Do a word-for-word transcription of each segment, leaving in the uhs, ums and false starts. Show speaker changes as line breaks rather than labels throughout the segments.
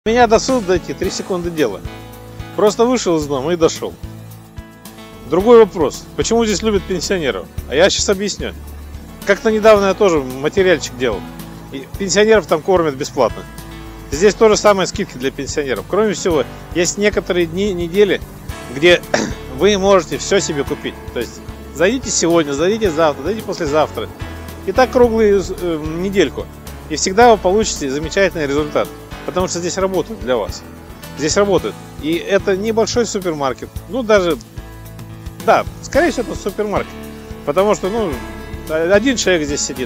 Меня до суда дойти три секунды дела. Просто вышел из дома и дошел. Другой вопрос. Почему здесь любят пенсионеров? А я сейчас объясню. Как-то недавно я тоже материальчик делал. И пенсионеров там кормят бесплатно. Здесь то же самое скидки для пенсионеров. Кроме всего, есть некоторые дни, недели, где вы можете все себе купить. То есть зайдите сегодня, зайдите завтра, зайдите послезавтра. И так круглую э, недельку. И всегда вы получите замечательный результат. Потому что здесь работают для вас. Здесь работают. И это небольшой супермаркет. Ну, даже... Да, скорее всего, это супермаркет. Потому что, ну, один человек здесь сидит.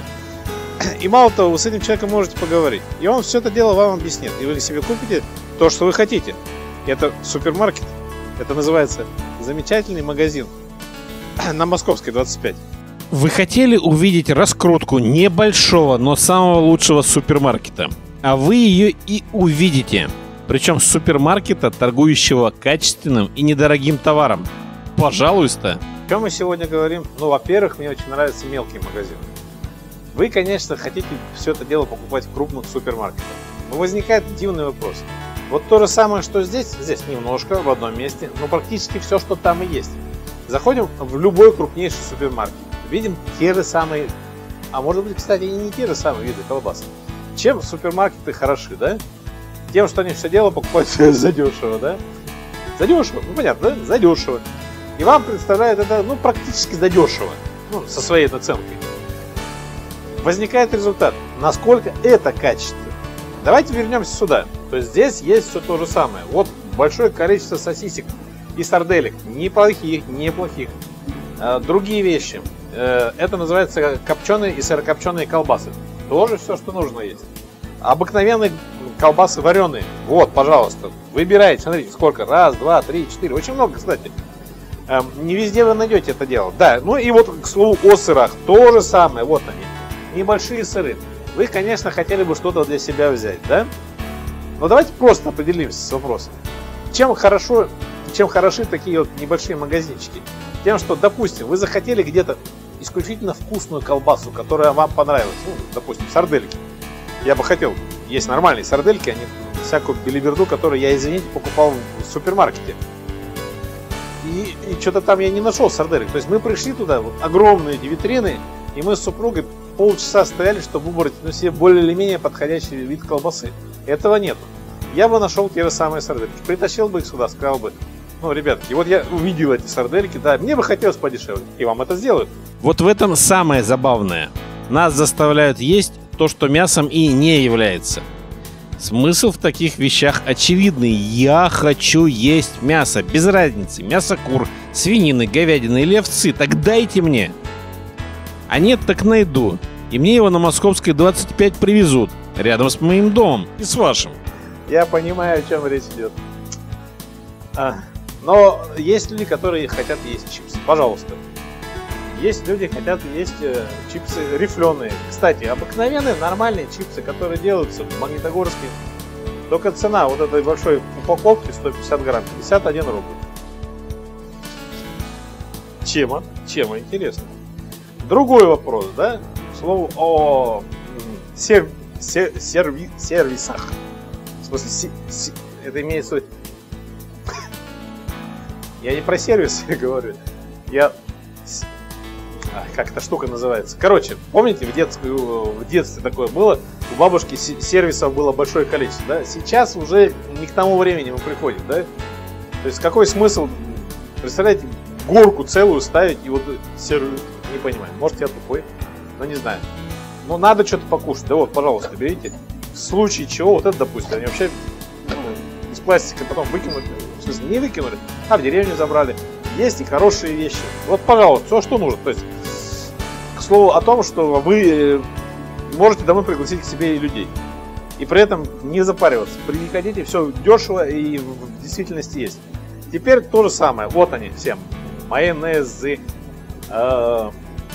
И мало того, вы с этим человеком можете поговорить. И он все это дело вам объяснит. И вы себе купите то, что вы хотите. Это супермаркет. Это называется замечательный магазин. На Московской, двадцать пять.
Вы хотели увидеть раскрутку небольшого, но самого лучшего супермаркета? А вы ее и увидите. Причем супермаркета, торгующего качественным и недорогим товаром. Пожалуйста.
О чем мы сегодня говорим? Ну, во-первых, мне очень нравятся мелкие магазины. Вы, конечно, хотите все это дело покупать в крупных супермаркетах. Но возникает дивный вопрос. Вот то же самое, что здесь, здесь немножко, в одном месте, но практически все, что там и есть. Заходим в любой крупнейший супермаркет. Видим те же самые, а может быть, кстати, и не те же самые виды колбас. Чем супермаркеты хороши, да? Тем, что они все дело покупают задешево, да? Задешево, ну понятно, да? Задешево. И вам представляют это, ну, практически задешево, ну, со своей наценкой. Возникает результат, насколько это качественно. Давайте вернемся сюда. То есть здесь есть все то же самое. Вот большое количество сосисек и сарделек. Неплохих, неплохих. А, другие вещи. Э, это называется копченые и сырокопченые колбасы. Тоже все, что нужно есть. Обыкновенные колбасы вареные. Вот, пожалуйста. Выбирайте. Смотрите, сколько. Раз, два, три, четыре. Очень много, кстати. Эм, не везде вы найдете это дело. Да, ну и вот, к слову, о сырах. То же самое. Вот они. Небольшие сыры. Вы, конечно, хотели бы что-то для себя взять, да? Но давайте просто определимся с вопросом. Чем хорошо, чем хороши такие вот небольшие магазинчики? Тем, что, допустим, вы захотели где-то исключительно вкусную колбасу, которая вам понравилась. Ну, допустим, сардельки. Я бы хотел есть нормальные сардельки, а не всякую белиберду, которую я, извините, покупал в супермаркете. И, и что-то там я не нашел сарделек. То есть мы пришли туда, вот, огромные эти витрины, и мы с супругой полчаса стояли, чтобы выбрать ну, себе более или менее подходящий вид колбасы. Этого нету. Я бы нашел те же самые сардельки. Притащил бы их сюда, сказал бы: ну, ребятки, вот я увидел эти сардельки, да, мне бы хотелось подешевле. И вам это сделают.
Вот в этом самое забавное. Нас заставляют есть то, что мясом и не является. Смысл в таких вещах очевидный. Я хочу есть мясо. Без разницы. Мясо кур, свинины, говядины или овцы. Так дайте мне. А нет, так найду. И мне его на Московской двадцать пять привезут. Рядом с моим домом. И с вашим.
Я понимаю, о чем речь идет. А, но есть люди, которые хотят есть чипсы. Пожалуйста. Есть люди, хотят есть э, чипсы рифленые. Кстати, обыкновенные, нормальные чипсы, которые делаются в Магнитогорске. Только цена вот этой большой упаковки сто пятьдесят грамм, пятьдесят один рубль. Тема, тема интересная. Другой вопрос, да? К слову о сер, сер, серви, сервисах. В смысле, си, си, это имеется в виду... Я не про сервис говорю. Я... Как эта штука называется? Короче, помните, в детстве, в детстве такое было? У бабушки сервисов было большое количество, да? Сейчас уже не к тому времени мы приходим, да? То есть какой смысл, представляете, горку целую ставить и вот сервис... Не понимаю, может я тупой, но не знаю. Но надо что-то покушать, да вот, пожалуйста, берите. В случае чего, вот это, допустим, они вообще ну, из пластика потом выкинули, в смысле не выкинули, а в деревню забрали. Есть и хорошие вещи. Вот, пожалуйста, все, что нужно. То есть, к слову о том, что вы можете домой пригласить к себе и людей. И при этом не запариваться. Приходите, все дешево и в действительности есть. Теперь то же самое. Вот они все. Майонезы, э,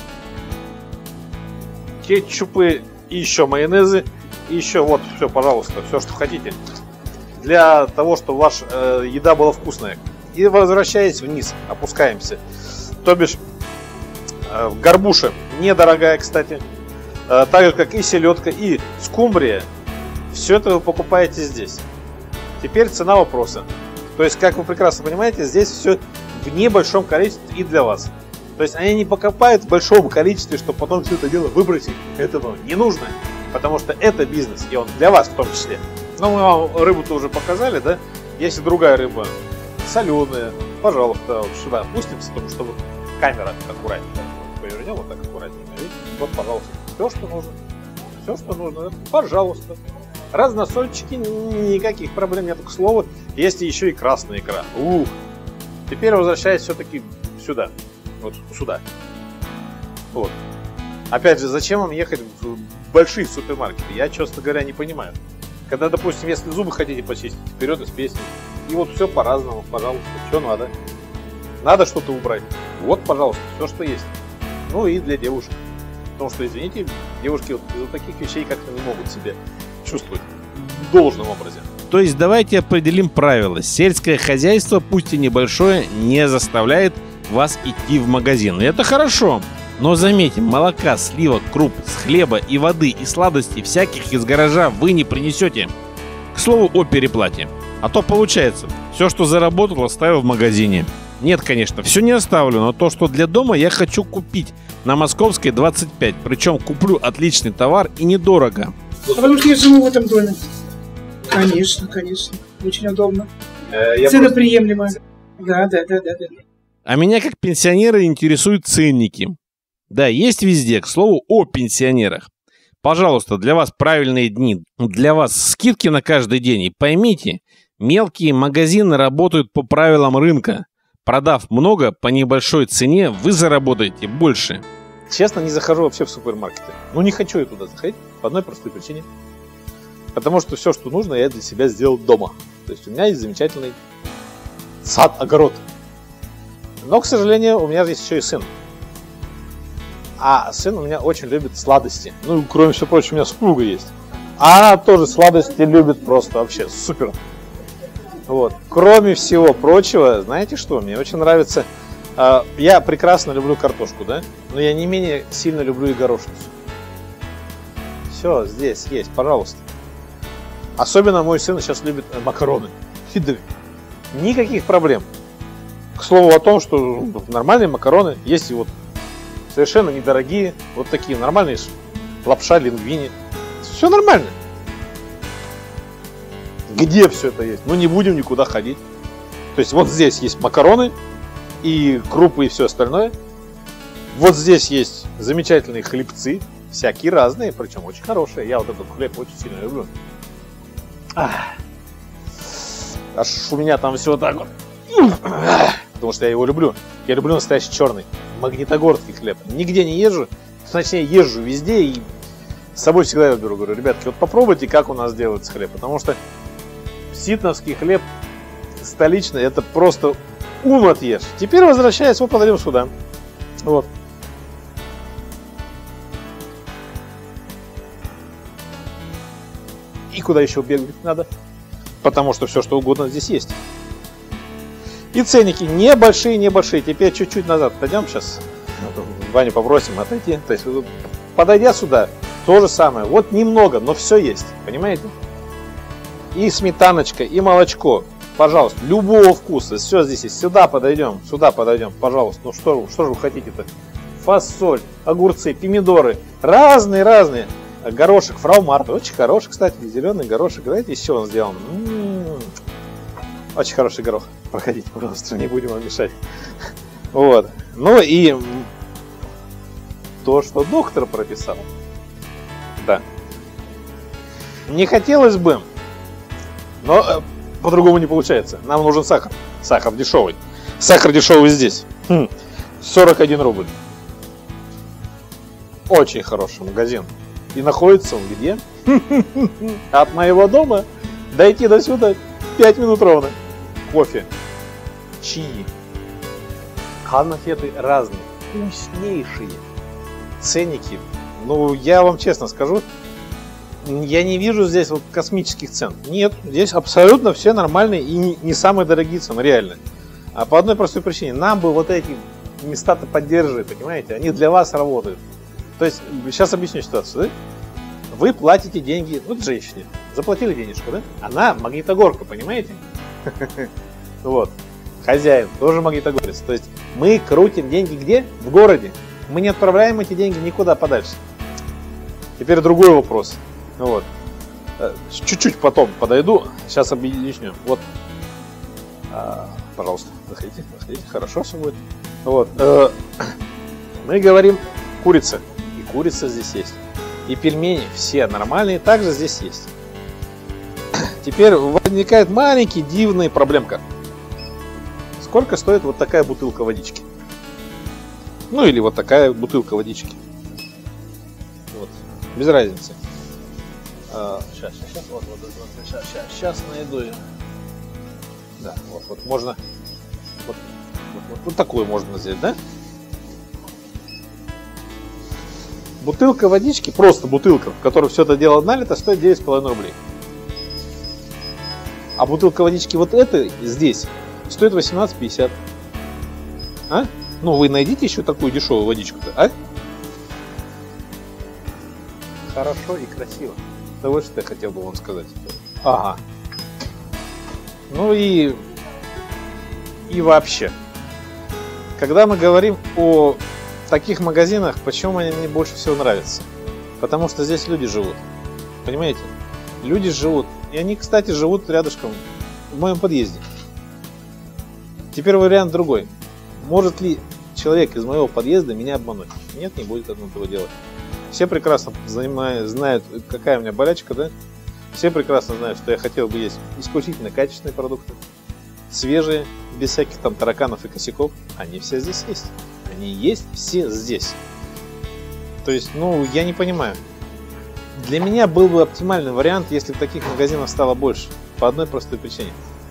кетчупы и еще майонезы. И еще вот все, пожалуйста, все, что хотите. Для того, чтобы ваша э, еда была вкусная. И возвращаясь вниз, опускаемся. То бишь, э, горбуша недорогая, кстати. Э, так же, как и селедка, и скумбрия. Все это вы покупаете здесь. Теперь цена вопроса. То есть, как вы прекрасно понимаете, здесь все в небольшом количестве и для вас. То есть они не покупают в большом количестве, чтобы потом все это дело выбросить. Этого не нужно, потому что это бизнес, и он для вас в том числе. Но мы вам рыбу-то уже показали, да? Если другая рыба соленая, пожалуйста, вот сюда опустимся, потому что вот камера аккуратненько повернем, вот так аккуратненько. Видите? Вот, пожалуйста, все, что нужно. Все, что нужно, пожалуйста. Разносольчики, никаких проблем нет. К слову, есть еще и красная икра. Ух! Теперь возвращаясь все-таки сюда. Вот сюда. Вот. Опять же, зачем вам ехать в большие супермаркеты? Я, честно говоря, не понимаю. Когда, допустим, если зубы хотите почистить, вперед из песни. И вот все по-разному, пожалуйста. Что надо? Надо что-то убрать. Вот, пожалуйста, все, что есть. Ну и для девушек. Потому что, извините, девушки вот из-за таких вещей как-то не могут себя чувствовать в должном образе.
То есть давайте определим правила. Сельское хозяйство, пусть и небольшое, не заставляет вас идти в магазин. И это хорошо. Но заметим, молока, сливок, круп, с хлеба и воды и сладостей всяких из гаража вы не принесете. К слову о переплате. А то получается, все, что заработал, оставил в магазине. Нет, конечно, все не оставлю, но то, что для дома, я хочу купить на Московской двадцать пять. Причем куплю отличный товар и недорого.
А потому что я живу в этом доме. Конечно, конечно. Очень удобно.
Э,
Цена
просто...
приемлемая. Да, да, да, да, да.
А меня как пенсионера интересуют ценники. Да, есть везде, к слову о пенсионерах. Пожалуйста, для вас правильные дни, для вас скидки на каждый день. И поймите, мелкие магазины работают по правилам рынка. Продав много по небольшой цене, вы заработаете больше.
Честно, не захожу вообще в супермаркеты. Ну, не хочу я туда заходить по одной простой причине. Потому что все, что нужно, я для себя сделал дома. То есть у меня есть замечательный сад, огород. Но, к сожалению, у меня есть еще и сын. А сын у меня очень любит сладости. Ну, кроме всего прочего, у меня супруга есть. А она тоже сладости любит просто вообще супер. Вот. Кроме всего прочего, знаете что, мне очень нравится. Э, я прекрасно люблю картошку, да? Но я не менее сильно люблю и горошницу. Все, здесь есть, пожалуйста. Особенно мой сын сейчас любит макароны. Никаких проблем. К слову о том, что нормальные макароны есть и вот совершенно недорогие, вот такие нормальные лапша, лингвини. Все нормально. Где все это есть? Ну не будем никуда ходить. То есть вот здесь есть макароны и крупы и все остальное. Вот здесь есть замечательные хлебцы, всякие разные, причем очень хорошие. Я вот этот хлеб очень сильно люблю. Ах. Аж у меня там все так вот. Потому что я его люблю. Я люблю настоящий черный, магнитогорский хлеб. Нигде не езжу, точнее езжу везде и с собой всегда его беру. Говорю, ребятки, вот попробуйте, как у нас делается хлеб. Потому что ситновский хлеб столичный, это просто ум отъешь. Теперь возвращаясь, вот подойдем сюда. Вот. И куда еще бегать надо? Потому что все, что угодно здесь есть. И ценники небольшие, небольшие. Теперь чуть-чуть назад пойдем сейчас. Ваню попросим отойти. То есть, подойдя сюда, то же самое. Вот немного, но все есть. Понимаете? И сметаночка, и молочко. Пожалуйста, любого вкуса. Все здесь есть. Сюда подойдем, сюда подойдем. Пожалуйста. Ну что, что же вы хотите-то? Фасоль, огурцы, помидоры. Разные-разные. Горошек, фрау Марта. Очень хороший, кстати, зеленый горошек. Знаете, из чего он сделан? М-м-м. Очень хороший горох. Проходите, пожалуйста, не будем вам мешать. Вот. Ну и то, что доктор прописал. Да. Не хотелось бы, но э, по-другому не получается. Нам нужен сахар. Сахар дешевый. Сахар дешевый здесь. Хм. сорок один рубль. Очень хороший магазин. И находится он где? От моего дома дойти до сюда пять минут ровно. Кофе, чаи, конфеты разные, вкуснейшие, ценники. Ну, я вам честно скажу, я не вижу здесь вот космических цен. Нет, здесь абсолютно все нормальные и не, не самые дорогие цены, реально. А по одной простой причине, нам бы вот эти места-то поддерживать, понимаете, они для вас работают. То есть, сейчас объясню ситуацию, да? Вы платите деньги, вот женщине, заплатили денежку, да? Она магнитогорка, понимаете? Вот. Хозяин тоже магнитогорец. То есть мы крутим деньги где? В городе. Мы не отправляем эти деньги никуда подальше. Теперь другой вопрос. Вот. Чуть-чуть потом подойду. Сейчас объясню. Вот. А, пожалуйста, заходите, заходите. Хорошо все будет. Вот. Мы говорим курица. И курица здесь есть. И пельмени все нормальные также здесь есть. Теперь возникает маленький дивная проблемка. Сколько стоит вот такая бутылка водички? Ну или вот такая бутылка водички. Вот. Без разницы. А, сейчас, сейчас, вот, вот, вот, сейчас, сейчас, сейчас найду ее. Да, вот, вот можно. Вот, вот, вот, вот такую можно взять, да? Бутылка водички, просто бутылка, в которой все это дело налито, стоит девять с половиной рублей. А бутылка водички вот этой здесь стоит восемнадцать пятьдесят. А? Ну вы найдите еще такую дешевую водичку-то, а? Хорошо и красиво. Да вот что я хотел бы вам сказать. Ага. Ну и... И вообще. Когда мы говорим о таких магазинах, почему они мне больше всего нравятся? Потому что здесь люди живут. Понимаете? Люди живут. И они, кстати, живут рядышком в моем подъезде. Теперь вариант другой. Может ли человек из моего подъезда меня обмануть? Нет, не будет этого делать. Все прекрасно знают, какая у меня болячка, да? Все прекрасно знают, что я хотел бы есть исключительно качественные продукты. Свежие, без всяких там тараканов и косяков. Они все здесь есть. Они есть все здесь. То есть, ну, я не понимаю. Для меня был бы оптимальный вариант, если бы таких магазинов стало больше. По одной простой причине.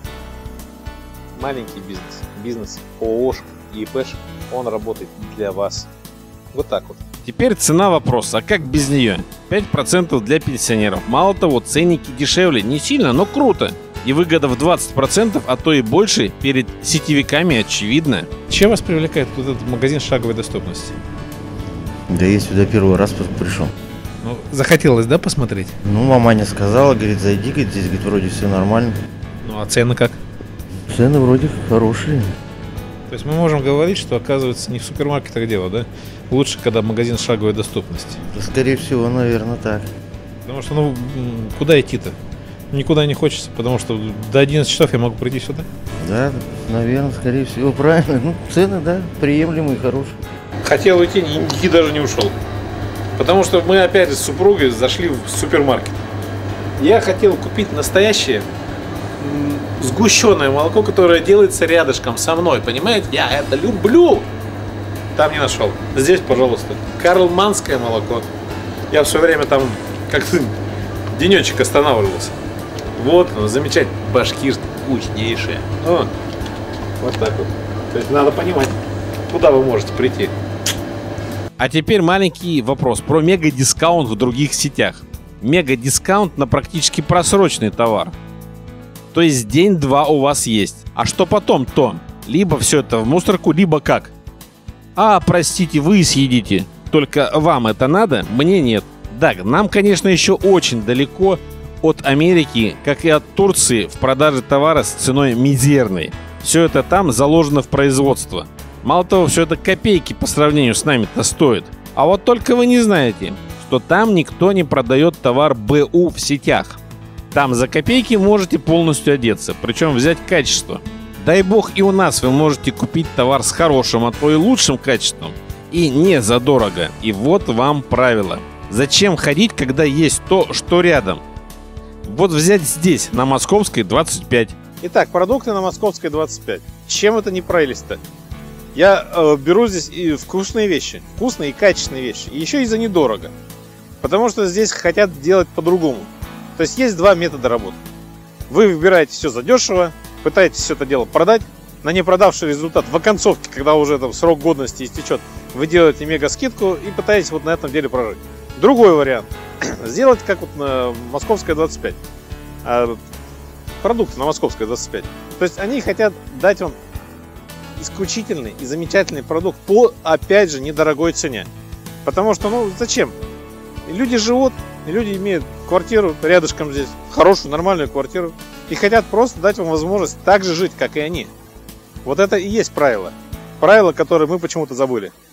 Маленький бизнес, бизнес ООшек и ИПшек, он работает для вас. Вот так вот.
Теперь цена вопроса, а как без нее? пять процентов для пенсионеров. Мало того, ценники дешевле, не сильно, но круто. И выгода в двадцать процентов, а то и больше, перед сетевиками очевидно.
Чем вас привлекает вот этот магазин шаговой доступности?
Да я сюда первый раз пришел.
Ну, захотелось, да, посмотреть?
Ну, маманя сказала, говорит, зайди, говорит, здесь, говорит, вроде все нормально.
Ну, а цены как?
Цены вроде хорошие.
То есть мы можем говорить, что, оказывается, не в супермаркетах дело, да? Лучше, когда магазин шаговой доступности.
Да, скорее всего, наверное, так.
Потому что, ну, куда идти-то? Никуда не хочется, потому что до одиннадцати часов я могу прийти сюда.
Да, наверное, скорее всего, правильно. Ну, цены, да, приемлемые, хорошие.
Хотел уйти, и даже не ушел. Потому что мы опять с супругой зашли в супермаркет. Я хотел купить настоящее сгущенное молоко, которое делается рядышком со мной. Понимаете? Я это люблю. Там не нашел. Здесь, пожалуйста, карлманское молоко. Я все время там как-то денечек останавливался. Вот оно, замечательно. Башкирское, вкуснейшее. О, вот так вот. То есть надо понимать, куда вы можете прийти.
А теперь маленький вопрос про мега-дискаунт в других сетях. Мега-дискаунт на практически просроченный товар. То есть день-два у вас есть. А что потом-то? Либо все это в мусорку, либо как? А, простите, вы съедите. Только вам это надо? Мне нет. Да, нам, конечно, еще очень далеко от Америки, как и от Турции в продаже товара с ценой мизерной. Все это там заложено в производство. Мало того, все это копейки по сравнению с нами-то стоит. А вот только вы не знаете, что там никто не продает товар БУ в сетях. Там за копейки можете полностью одеться, причем взять качество. Дай бог и у нас вы можете купить товар с хорошим, а то и лучшим качеством. И не задорого. И вот вам правило. Зачем ходить, когда есть то, что рядом? Вот взять здесь, на Московской двадцать пять.
Итак, продукты на Московской двадцать пять. Чем это не прелесть-то? Я э, беру здесь и вкусные вещи, вкусные и качественные вещи, и еще и за недорого. Потому что здесь хотят делать по-другому. То есть есть два метода работы. Вы выбираете все задешево, пытаетесь все это дело продать. На непродавший результат в оконцовке, когда уже там срок годности истечет, вы делаете мега скидку и пытаетесь вот на этом деле прожить. Другой вариант. Сделать как вот на Московской двадцать пять. А, продукты на Московской двадцать пять. То есть они хотят дать вам исключительный и замечательный продукт по, опять же, недорогой цене. Потому что, ну, зачем? Люди живут, И люди имеют квартиру рядышком здесь, хорошую, нормальную квартиру, и хотят просто дать вам возможность так же жить, как и они. Вот это и есть правило. Правило, которое мы почему-то забыли.